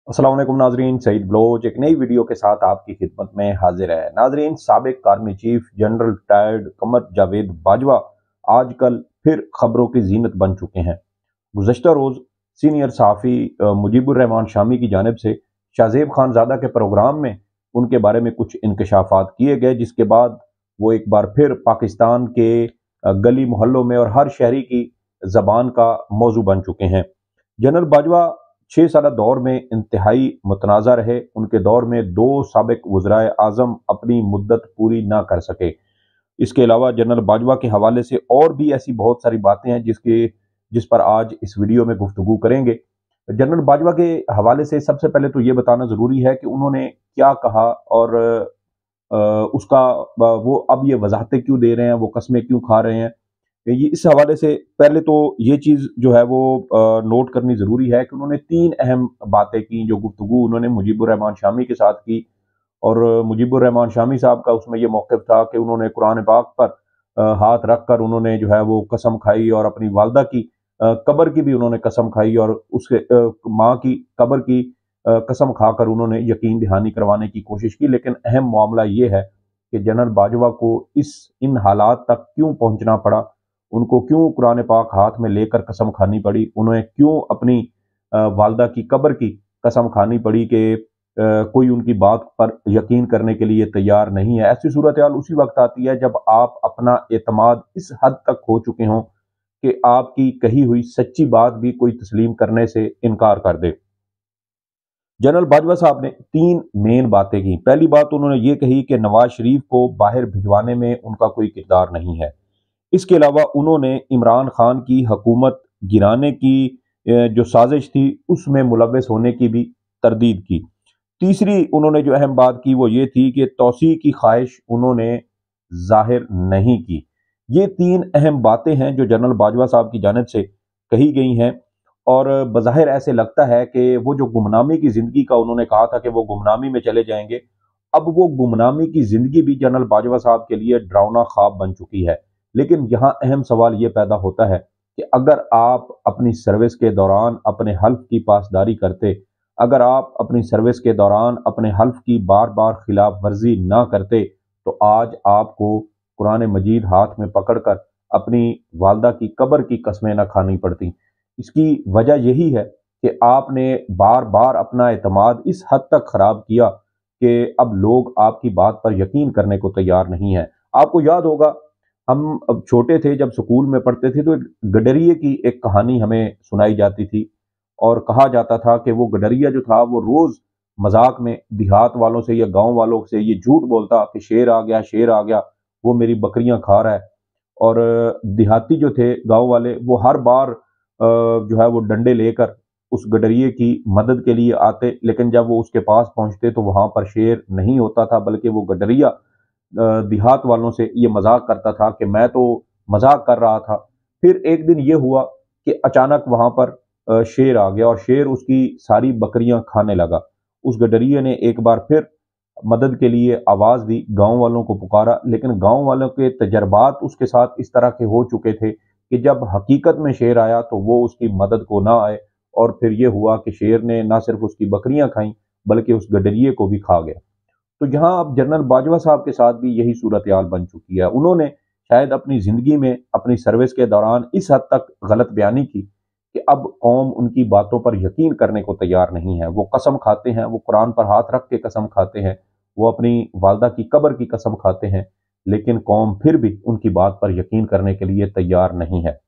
अस्सलाम वालेकुम नाजरीन, सईद बलोच एक नई वीडियो के साथ आपकी खिदमत में हाजिर है। नाजरीन, साबिक army chief general retired Qamar Javed Bajwa आजकल फिर खबरों की जीनत बन चुके हैं। गुज़श्ता रोज़ सीनियर सहाफ़ी मुजीबुर रहमान शामी की जानिब से शाहजेब खानज़ादा के प्रोग्राम में उनके बारे में कुछ इंकशाफात किए गए, जिसके बाद वो एक बार फिर पाकिस्तान के गली मोहल्लों में और हर शहरी की ज़बान का मौजू बन चुके हैं। जनरल बाजवा 6 साल दौर में इंतहाई मुतनाज़ा रहे। उनके दौर में 2 साबिक वज़राए आज़म अपनी मुद्दत पूरी ना कर सके। इसके अलावा जनरल बाजवा के हवाले से और भी ऐसी बहुत सारी बातें हैं जिस पर आज इस वीडियो में गुफ्तगू करेंगे। जनरल बाजवा के हवाले से सबसे पहले तो ये बताना ज़रूरी है कि उन्होंने क्या कहा और उसका वो अब ये वजाहतें क्यों दे रहे हैं, वो कस्में क्यों खा रहे हैं। ये इस हवाले से पहले तो ये चीज़ जो है वो नोट करनी ज़रूरी है कि उन्होंने 3 अहम बातें की, जो गुफ्तगू उन्होंने मुजीबुर रहमान शामी के साथ की। और मुजीबुर रहमान शामी साहब का उसमें ये मौक़िफ़ था कि उन्होंने कुरान पाक पर हाथ रख कर उन्होंने जो है वो कसम खाई और अपनी वालदा की कब्र की भी उन्होंने कसम खाई और उसके माँ की कब्र की कसम खाकर उन्होंने यकीन दहानी करवाने की कोशिश की। लेकिन अहम मामला ये है कि जनरल बाजवा को इन हालात तक क्यों पहुँचना पड़ा, उनको क्यों कुरान पाक हाथ में लेकर कसम खानी पड़ी, उन्हें क्यों अपनी वालदा की कब्र की कसम खानी पड़ी कि कोई उनकी बात पर यकीन करने के लिए तैयार नहीं है। ऐसी सूरत हाल उसी वक्त आती है जब आप अपना एतमाद इस हद तक खो चुके हों कि आपकी कही हुई सच्ची बात भी कोई तस्लीम करने से इनकार कर दे। जनरल बाजवा साहब ने 3 मेन बातें की। पहली बात उन्होंने ये कही कि नवाज शरीफ को बाहर भिजवाने में उनका कोई किरदार नहीं है। इसके अलावा उन्होंने इमरान खान की हुकूमत गिराने की जो साजिश थी उसमें मुलव्वस होने की भी तरदीद की। तीसरी उन्होंने जो अहम बात की वो ये थी कि तौसी की ख्वाहिश उन्होंने जाहिर नहीं की। ये 3 अहम बातें हैं जो जनरल बाजवा साहब की जानिब से कही गई हैं। और बज़ाहिर ऐसे लगता है कि वो जो गुमनामी की ज़िंदगी का उन्होंने कहा था कि वो गुमनामी में चले जाएंगे, अब वो गुमनामी की ज़िंदगी भी जनरल बाजवा साहब के लिए डरावना ख्वाब बन चुकी है। लेकिन यहाँ अहम सवाल ये पैदा होता है कि अगर आप अपनी सर्विस के दौरान अपने हल्फ की पासदारी करते, अगर आप अपनी सर्विस के दौरान अपने हल्फ की बार बार खिलाफ वर्जी ना करते, तो आज आपको कुरान मजीद हाथ में पकड़कर अपनी वालदा की कब्र की कस्में न खानी पड़ती। इसकी वजह यही है कि आपने बार बार अपना एतमाद इस हद तक ख़राब किया कि अब लोग आपकी बात पर यकीन करने को तैयार नहीं है। आपको याद होगा, हम अब छोटे थे, जब स्कूल में पढ़ते थे तो एक गडरिये की एक कहानी हमें सुनाई जाती थी और कहा जाता था कि वो गडरिया जो था वो रोज़ मजाक में देहात वालों से या गांव वालों से ये झूठ बोलता कि शेर आ गया, शेर आ गया, वो मेरी बकरियां खा रहा है। और देहाती जो थे गांव वाले वो हर बार जो है वो डंडे लेकर उस गडरिये की मदद के लिए आते, लेकिन जब वो उसके पास पहुंचते तो वहां पर शेर नहीं होता था, बल्कि वो गडरिया देहात वालों से ये मजाक करता था कि मैं तो मजाक कर रहा था। फिर एक दिन ये हुआ कि अचानक वहां पर शेर आ गया और शेर उसकी सारी बकरियां खाने लगा। उस गडरिये ने एक बार फिर मदद के लिए आवाज दी, गांव वालों को पुकारा, लेकिन गांव वालों के तजर्बात उसके साथ इस तरह के हो चुके थे कि जब हकीकत में शेर आया तो वो उसकी मदद को ना आए। और फिर ये हुआ कि शेर ने ना सिर्फ उसकी बकरियां खाई बल्कि उस गडरिये को भी खा गया। तो यहाँ अब जनरल बाजवा साहब के साथ भी यही सूरत हाल बन चुकी है। उन्होंने शायद अपनी ज़िंदगी में अपनी सर्विस के दौरान इस हद तक गलत बयानी की कि अब कौम उनकी बातों पर यकीन करने को तैयार नहीं है। वो कसम खाते हैं, वो कुरान पर हाथ रख के कसम खाते हैं, वो अपनी वालदा की कब्र की कसम खाते हैं, लेकिन कौम फिर भी उनकी बात पर यकीन करने के लिए तैयार नहीं है।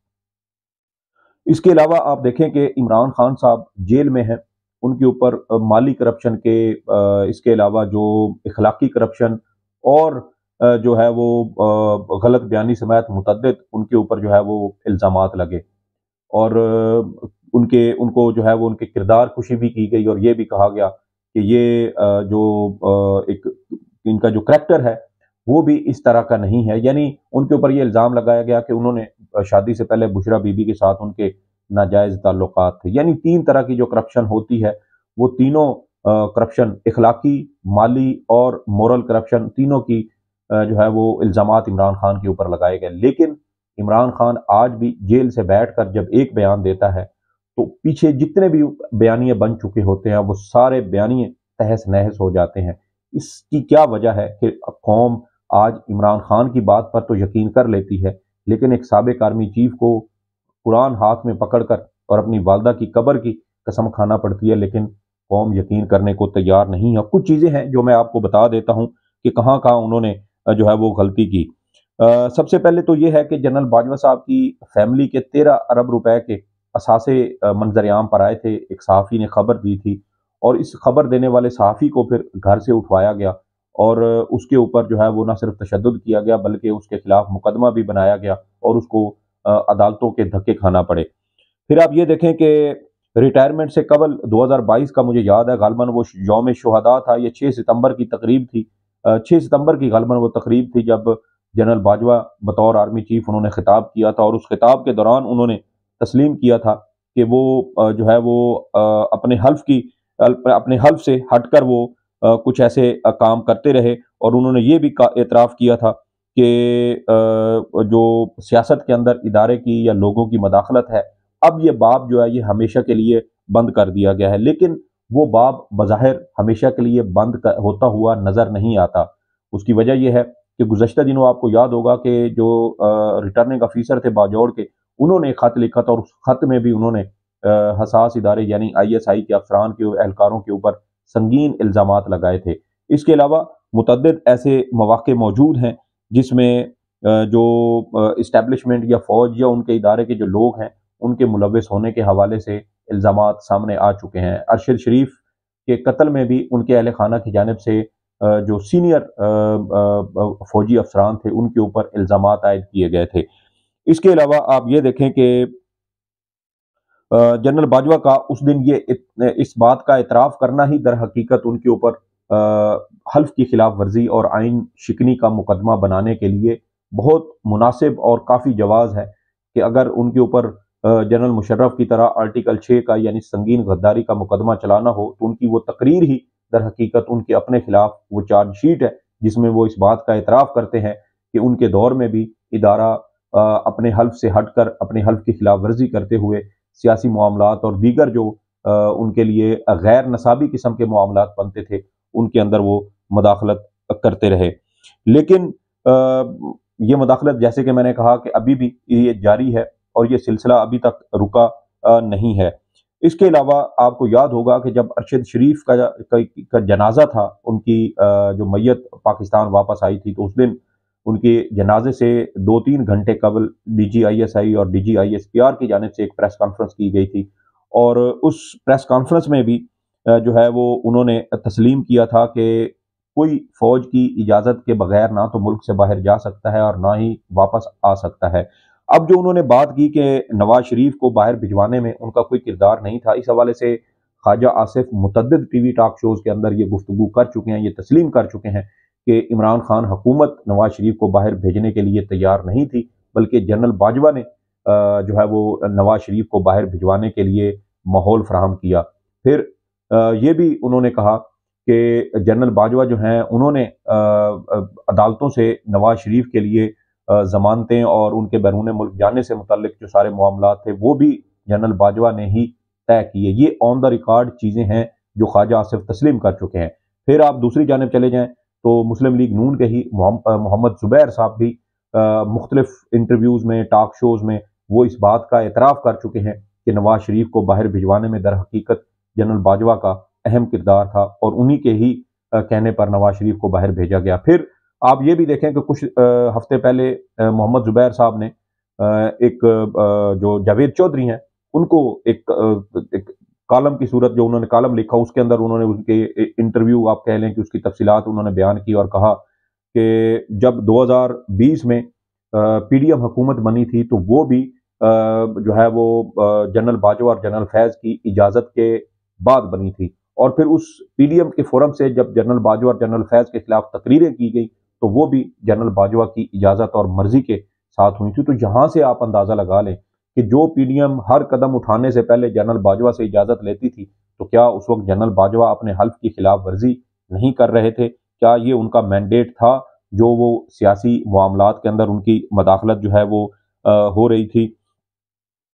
इसके अलावा आप देखें कि इमरान खान साहब जेल में हैं, उनके ऊपर माली करप्शन के इसके अलावा जो इखलाकी करप्शन और जो है वो गलत बयानी समेत मुतअद्दिद उनके ऊपर जो है वो इल्ज़ामात लगे। और उनको जो है वो उनके किरदार कुशी भी की गई और ये भी कहा गया कि ये एक इनका जो करैक्टर है वो भी इस तरह का नहीं है। यानी उनके ऊपर ये इल्ज़ाम लगाया गया कि उन्होंने शादी से पहले बुशरा बीबी के साथ उनके नाजायज़ ताल्लुकात थे। यानी 3 तरह की जो करप्शन होती है वो तीनों करप्शन, इखलाकी, माली और मोरल करप्शन, तीनों की जो है वो इल्ज़ामात इमरान खान के ऊपर लगाए गए। लेकिन इमरान खान आज भी जेल से बैठकर जब एक बयान देता है तो पीछे जितने भी बयानिए बन चुके होते हैं वो सारे बयानिए तहस नहस हो जाते हैं। इसकी क्या वजह है कि कौम आज इमरान खान की बात पर तो यकीन कर लेती है, लेकिन एक साबिक आर्मी चीफ को कुरान हाथ में पकड़कर और अपनी वालदा की कब्र की कसम खाना पड़ती है, लेकिन कौम यकीन करने को तैयार नहीं है। कुछ चीज़ें हैं जो मैं आपको बता देता हूँ कि कहाँ कहाँ उन्होंने जो है वो गलती की। सबसे पहले तो ये है कि जनरल बाजवा साहब की फैमिली के 13 अरब रुपए के असासे मंजर-ए-आम पर आए थे। एक सहाफ़ी ने खबर दी थी और इस खबर देने वाले सहाफ़ी को फिर घर से उठवाया गया और उसके ऊपर जो है वो ना सिर्फ तशद्दुद किया गया बल्कि उसके खिलाफ मुकदमा भी बनाया गया और उसको अदालतों के धक्के खाना पड़े। फिर आप ये देखें कि रिटायरमेंट से कबल 2022 का मुझे याद है, गालिबन वो यौम शुहदा था, ये 6 सितंबर की तकरीब थी। 6 सितंबर की गालिबन वो तकरीब थी जब जनरल बाजवा बतौर आर्मी चीफ उन्होंने खिताब किया था और उस खिताब के दौरान उन्होंने तस्लीम किया था कि वो जो है वो अपने हल्फ से हटकर वो कुछ ऐसे काम करते रहे और उन्होंने ये भी एतराफ़ किया था कि जो सियासत के अंदर इदारे की या लोगों की मदाखलत है, अब ये बाब जो है ये हमेशा के लिए बंद कर दिया गया है। लेकिन वो बाब बज़ाहिर हमेशा के लिए होता हुआ नज़र नहीं आता। उसकी वजह यह है कि गुज़श्ता दिनों आपको याद होगा कि जो रिटर्निंग ऑफिसर थे बाजौड़ के, उन्होंने एक खत लिखा था और उस खत में भी उन्होंने हसास इदारे यानी ISI के अफसरान के एहलकारों के ऊपर संगीन इल्ज़ामात लगाए थे। इसके अलावा मुतअद्दिद ऐसे मौक़े मौजूद हैं जिसमें जो इस्टेब्लिशमेंट या फ़ौज या उनके इदारे के जो लोग हैं उनके मुलव्वस होने के हवाले से इल्ज़ामात सामने आ चुके हैं। अरशद शरीफ के कत्ल में भी उनके अहल खाना की जानिब से जो सीनियर फ़ौजी अफसरान थे उनके ऊपर इल्ज़ामात आयद किए गए थे। इसके अलावा आप ये देखें कि जनरल बाजवा का उस दिन इस बात का एतराफ़ करना ही दर हकीकत उनके ऊपर हल्फ की खिलाफ वर्जी और आइन शिकनी का मुकदमा बनाने के लिए बहुत मुनासिब और काफ़ी जवाज़ है कि अगर उनके ऊपर जनरल मुशर्रफ की तरह आर्टिकल 6 का यानी संगीन गद्दारी का मुकदमा चलाना हो तो उनकी वो तकरीर ही दर हकीकत उनके अपने खिलाफ वो चार्जशीट है जिसमें वो इस बात का एतराफ़ करते हैं कि उनके दौर में भी इदारा अपने हल्फ से हटकर अपने हल्फ की खिलाफ वर्जी करते हुए सियासी मामलात और दीगर जो उनके लिए गैर नसाबी किस्म के मामलात बनते थे उनके अंदर वो मदाखलत करते रहे। लेकिन ये मदाखलत जैसे कि मैंने कहा कि अभी भी ये जारी है और ये सिलसिला अभी तक रुका नहीं है। इसके अलावा आपको याद होगा कि जब अरशद शरीफ का जनाजा था, उनकी जो मैयत पाकिस्तान वापस आई थी, तो उस दिन उनके जनाजे से 2-3 घंटे कबल DGISI और DGISPR की जानिब से एक प्रेस कॉन्फ्रेंस की गई थी और उस प्रेस कॉन्फ्रेंस में भी जो है वो उन्होंने तस्लीम किया था कि कोई फ़ौज की इजाज़त के बगैर ना तो मुल्क से बाहर जा सकता है और ना ही वापस आ सकता है। अब जो उन्होंने बात की कि नवाज शरीफ को बाहर भिजवाने में उनका कोई किरदार नहीं था, इस हवाले से ख्वाजा आसिफ मुतअद्दिद टीवी टॉक शोज़ के अंदर ये गुफ्तगू कर चुके हैं, ये तस्लीम कर चुके हैं कि इमरान खान हुकूमत नवाज शरीफ को बाहर भेजने के लिए तैयार नहीं थी, बल्कि जनरल बाजवा ने जो है वो नवाज शरीफ को बाहर भिजवाने के लिए माहौल फराहम किया। फिर ये भी उन्होंने कहा कि जनरल बाजवा जो हैं उन्होंने अदालतों से नवाज शरीफ के लिए ज़मानतें और उनके बैरून मुल्क जाने से मुतल्लिक जो सारे मामलात थे वो भी जनरल बाजवा ने ही तय किए। ये ऑन द रिकॉर्ड चीज़ें हैं जो ख्वाजा आसिफ तस्लीम कर चुके हैं। फिर आप दूसरी जानिब चले जाएँ तो मुस्लिम लीग नून के ही मोहम्मद ज़ुबैर साहब भी मुख्तलिफ इंटरव्यूज़ में, टॉक शोज़ में वो इस बात का एतराफ़ कर चुके हैं कि नवाज शरीफ को बाहर भिजवाने में दर हकीकत जनरल बाजवा का अहम किरदार था और उन्हीं के ही कहने पर नवाज शरीफ को बाहर भेजा गया। फिर आप ये भी देखें कि कुछ हफ्ते पहले मोहम्मद ज़ुबैर साहब ने जो जावेद चौधरी हैं उनको एक कॉलम की सूरत जो उन्होंने कॉलम लिखा उसके अंदर उन्होंने उनके इंटरव्यू आप कह लें कि उसकी तफसीलात उन्होंने बयान की और कहा कि जब 2020 में PDM हुकूमत बनी थी तो वो भी जो है वो जनरल बाजवा और जनरल फैज़ की इजाज़त के बाद बनी थी और फिर उस PDM के फोरम से जब जनरल बाजवा और जनरल फैज़ के खिलाफ तकरीरें की गई तो वो भी जनरल बाजवा की इजाज़त और मर्जी के साथ हुई थी। तो यहाँ से आप अंदाज़ा लगा लें कि जो PDM हर कदम उठाने से पहले जनरल बाजवा से इजाज़त लेती थी तो क्या उस वक्त जनरल बाजवा अपने हल्फ की खिलाफ वर्जी नहीं कर रहे थे? क्या ये उनका मैंडेट था जो वो सियासी मामलात के अंदर उनकी मदाखलत जो है वो हो रही थी?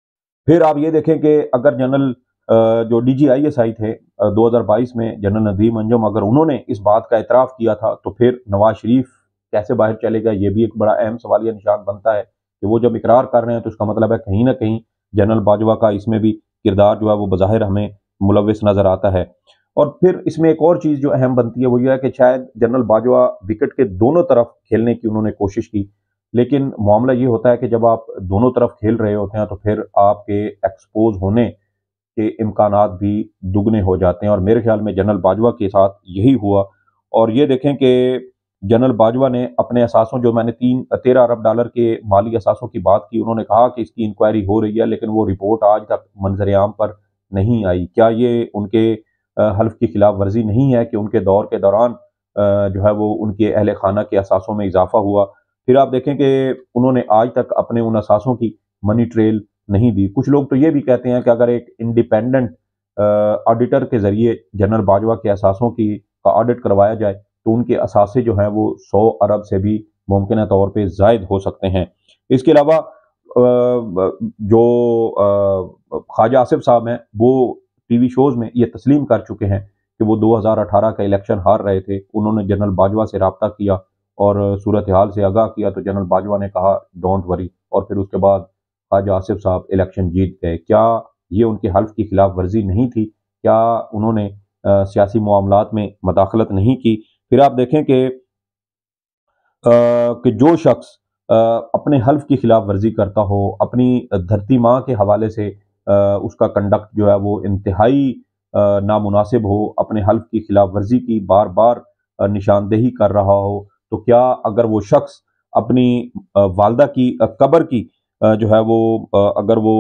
پھر آپ یہ دیکھیں کہ اگر جنرل جو DGISI تھے 2022 میں جنرل ندیم انجم، اگر انہوں نے اس بات کا اعتراف کیا تھا تو پھر نواز شریف کیسے باہر چلے گا؟ یہ بھی ایک بڑا اہم سوالیہ نشان بنتا ہے کہ وہ جب اقرار کر رہے ہیں تو اس کا مطلب ہے کہیں نہ کہیں جنرل باجوہ کا اس میں بھی کردار جو ہے وہ بظاہر ہمیں ملوث نظر آتا ہے۔ اور پھر اس میں ایک اور چیز جو اہم بنتی ہے وہ یہ ہے کہ شاید جنرل باجوہ وکٹ کے دونوں طرف کھیلنے کی انہوں نے کوشش کی، لیکن معاملہ یہ ہوتا ہے کہ جب آپ دونوں طرف کھیل رہے ہوتے ہیں تو پھر آپ کے ایکسپوز ہونے کے امکانات بھی دگنے ہو جاتے ہیں، اور میرے خیال میں جنرل باجوہ کے ساتھ یہی ہوا۔ اور یہ دیکھیں کہ جنرل باجوہ نے اپنے اثاثوں، جو میں نے $13 ارب کے مالی اثاثوں کی بات کی، انہوں نے کہا کہ اس کی انکوائری ہو رہی ہے، لیکن وہ رپورٹ آج تک منظر عام پر نہیں آئی۔ کیا یہ ان کے حلف کی خلاف ورزی نہیں ہے کہ ان کے دور کے دوران جو ہے وہ ان کے اہل خانہ کے اثاثوں میں اضافہ ہوا؟ پھر آپ دیکھیں کہ انہوں نے آج تک اپنے ان اثاثوں کی منی ٹریل نہیں دی۔ کچھ لوگ تو یہ بھی کہتے ہیں کہ اگر ایک انڈیپینڈنٹ آڈیٹر کے ذریعے جنرل باجوہ کے اثاثوں کا آڈٹ کروایا جائے تو ان کے اثاثے جو ہیں وہ 100 ارب سے بھی ممکنہ طور پہ زائد ہو سکتے ہیں۔ اس کے علاوہ جو خواجہ آصف صاحب ہیں وہ ٹی وی شوز میں یہ تسلیم کر چکے ہیں کہ وہ 2018 کا الیکشن ہار رہے تھے۔ انہوں نے جنرل باجوہ سے رابطہ کیا اور صورتحال سے آگاہ کیا تو جنرل باجوہ نے کہا ڈونٹ وری، اور پھر اس کے بعد خواجہ آصف صاحب الیکشن جیت گئے۔ کیا یہ ان کے حلف کی خلاف ورزی نہیں تھی؟ کیا انہوں نے سیاسی معاملات میں مداخلت نہیں کی؟ پھر آپ دیکھیں کہ جو شخص اپنے حلف کی خلاف ورزی کرتا ہو، اپنی دھرتی ماں کے حوالے سے اس کا کنڈکٹ جو ہے وہ انتہائی نامناسب ہو، اپنے حلف کی خلاف ورزی کی بار بار نشاندہی کر رہا ہو، تو کیا اگر وہ شخص اپنی والدہ کی قبر کی جو ہے وہ اگر وہ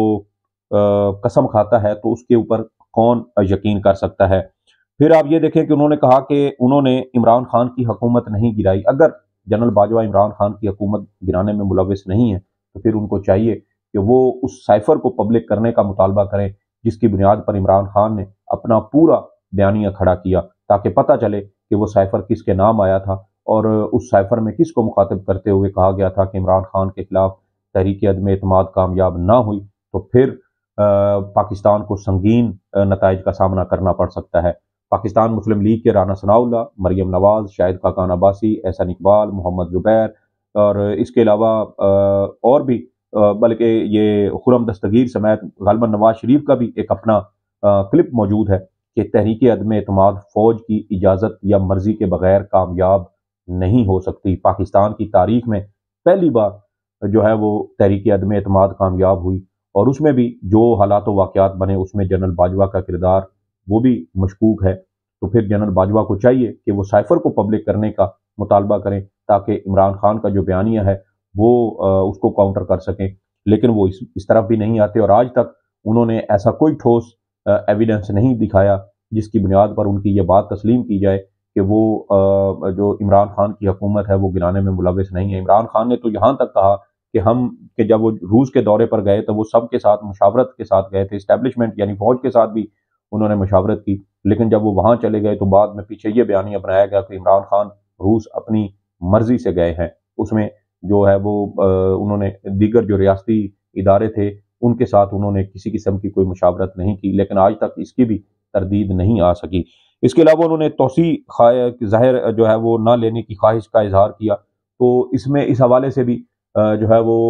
قسم کھاتا ہے تو اس کے اوپر کون یقین کر سکتا ہے؟ پھر آپ یہ دیکھیں کہ انہوں نے کہا کہ انہوں نے عمران خان کی حکومت نہیں گرائی۔ اگر جنرل باجوہ عمران خان کی حکومت گرانے میں ملوث نہیں ہے تو پھر ان کو چاہیے کہ وہ اس سائفر کو پبلک کرنے کا مطالبہ کریں جس کی بنیاد پر عمران خان نے اپنا پورا بیانیہ کھڑا کیا، تاکہ پتہ چلے کہ وہ سائفر کس کے نام آیا تھا اور اس سائفر میں کس کو مخاطب کرتے ہوئے کہا گیا تھا کہ عمران خان کے خلاف تحریک عدم اعتماد کامیاب نہ ہوئی تو پھر پاکستان کو سنگین نتائج کا سامنا کرنا پڑ سکتا ہے۔ پاکستان مسلم لیگ کے رانا ثناء اللہ، مریم نواز، شاہد خاقان عباسی، احسن اقبال، محمد زبیر اور اس کے علاوہ اور بھی بلکہ یہ خرم دستگیر سمیت غالباً نواز شریف کا بھی ایک اپنا کلپ موجود ہے کہ تحریک عدم اعتماد فوج کی اجازت یا مرضی کے بغیر کامیاب نہیں ہو سکتی۔ پاکستان کی تاریخ میں پہلی بار جو ہے وہ تحریک عدم اعتماد کامیاب ہوئی، اور اس میں بھی جو حالات و واقعات بنے اس میں جنرل باجوہ کا کردار وہ بھی مشکوک ہے۔ تو پھر جنرل باجوہ کو چاہیے کہ وہ سائفر کو پبلک کرنے کا مطالبہ کریں تاکہ عمران خان کا جو بیانیہ ہے وہ اس کو کاؤنٹر کر سکیں، لیکن وہ اس طرف بھی نہیں آتے، اور آج تک انہوں نے ایسا کوئی ٹھوس ایویڈنس نہیں دکھایا جس کی بنیاد پر ان کی یہ بات تسلیم کی جائے کہ وہ جو عمران خان کی حکومت ہے وہ گرانے میں ملوث نہیں ہے۔ عمران خان نے تو یہاں تک کہا کہ جب وہ روس کے دورے پر گئے تو وہ سب کے ساتھ مشاورت کے ساتھ گئے تھے، اسٹیبلشمنٹ یعنی فوج کے ساتھ بھی انہوں نے مشاورت کی، لیکن جب وہ وہاں چلے گئے تو بعد میں پیچھے یہ بیانیہ بنایا گیا کہ عمران خان روس اپنی مرضی سے گئے ہیں۔ اس میں جو ہے وہ انہوں نے دیگر جو ریاستی ادارے تھے ان کے ساتھ انہوں نے کسی قسم کی کوئی مشاورت نہیں کی، لیکن آج تک اس کی بھی تردید نہیں آ سکی۔ اس کے علاوہ انہوں نے توسیع ظاہر جو ہے وہ نہ لینے کی خواہش کا اظہار کیا، تو اس میں اس حوالے سے بھی جو ہے وہ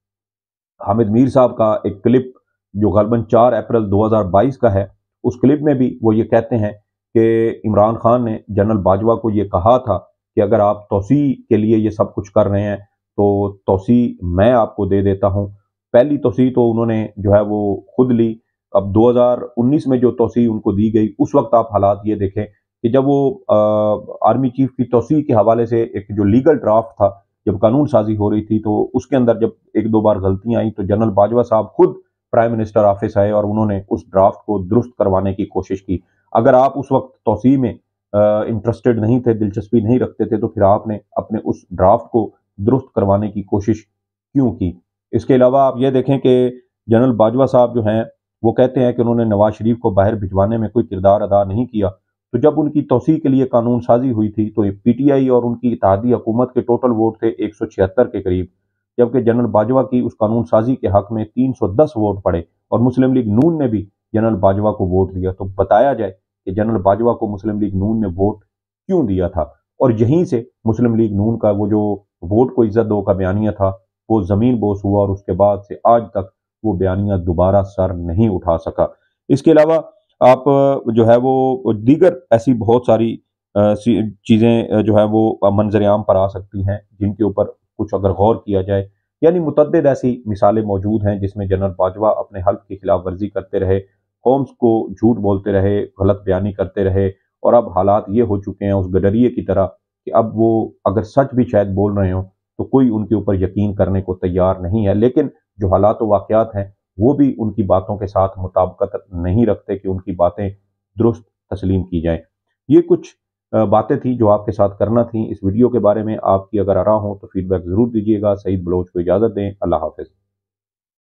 حامد میر صاحب کا ایک کلپ جو غالباً 4 اپریل 2022 کا ہے، اس کلپ میں بھی وہ یہ کہتے ہیں کہ عمران خان نے جنرل باجوہ کو یہ کہا تھا کہ اگر آپ توسیع کے لیے یہ سب کچھ کر رہے ہیں تو توسیع میں آپ کو دے دیتا ہوں۔ پہلی توسیع تو انہوں نے جو ہے وہ خود لی، اب 2019 میں جو توسیع ان کو دی گئی اس وقت آپ حالات یہ دیکھیں کہ جب وہ آرمی چیف کی توسیع کے حوالے سے ایک جو لیگل ڈرافٹ تھا جب قانون سازی ہو رہی تھی تو اس کے اندر جب ایک دو بار غلطیاں آئیں تو جنرل باجوہ صاحب خود پرائم منسٹر آفس آئے اور انہوں نے اس ڈرافٹ کو درست کروانے کی کوشش کی۔ اگر آپ اس وقت توسیع میں انٹرسٹڈ نہیں تھے، دلچسپی نہیں رکھتے تھے، تو پھر آپ نے اپنے اس ڈرافٹ کو درست کروانے کی کوشش کیوں کی؟ اس کے علاوہ آپ یہ دیکھیں کہ جنرل باجوہ صاحب جو ہیں وہ کہتے ہیں کہ انہوں نے نواز شریف کو باہر بھجوانے میں کوئی کردار ادا نہیں کیا، تو جب ان کی توسیع کے لیے قانون سازی ہوئی تھی تو پی ٹی آئی اور ان کی اتحادی حکومت کے ٹوٹل ووٹ تھے 176 کے قریب، جبکہ جنرل باجوہ کی اس قانون سازی کے حق میں 310 ووٹ پڑے، और मुस्लिम लीग नून ने भी जनरल बाजवा को वोट दिया, तो बताया जाए कि जनरल बाजवा को मुस्लिम लीग नून ने वोट क्यों दिया था। और यहीं से मुस्लिम लीग नून का वो जो वोट को इज्जत दो का बयानिया था वो जमीन बोस हुआ, और उसके बाद से आज तक वो बयानिया दोबारा सर नहीं उठा सका। इसके अलावा आप जो है वो दीगर ऐसी बहुत सारी चीज़ें जो है वो मंजरेआम पर आ सकती हैं जिनके ऊपर कुछ अगर गौर किया जाए, यानी मुतअद्दिद ऐसी मिसालें मौजूद हैं जिसमें जनरल बाजवा अपने हल्फ की खिलाफ वर्जी करते रहे, कौम्स को झूठ बोलते रहे, गलत बयानी करते रहे, और अब हालात ये हो चुके हैं उस गडरिए की तरह कि अब वो अगर सच भी शायद बोल रहे हों तो कोई उनके ऊपर यकीन करने को तैयार नहीं है। लेकिन जो हालात व वाक़यात हैं वो भी उनकी बातों के साथ मुताबिकत नहीं रखते कि उनकी बातें दुरुस्त तस्लीम की जाएं। ये कुछ बातें थी जो आपके साथ करना थी। इस वीडियो के बारे में आपकी अगर आरा हो तो फीडबैक ज़रूर दीजिएगा। सईद बलोच को इजाज़त दें। अल्लाह हाफ़िज़।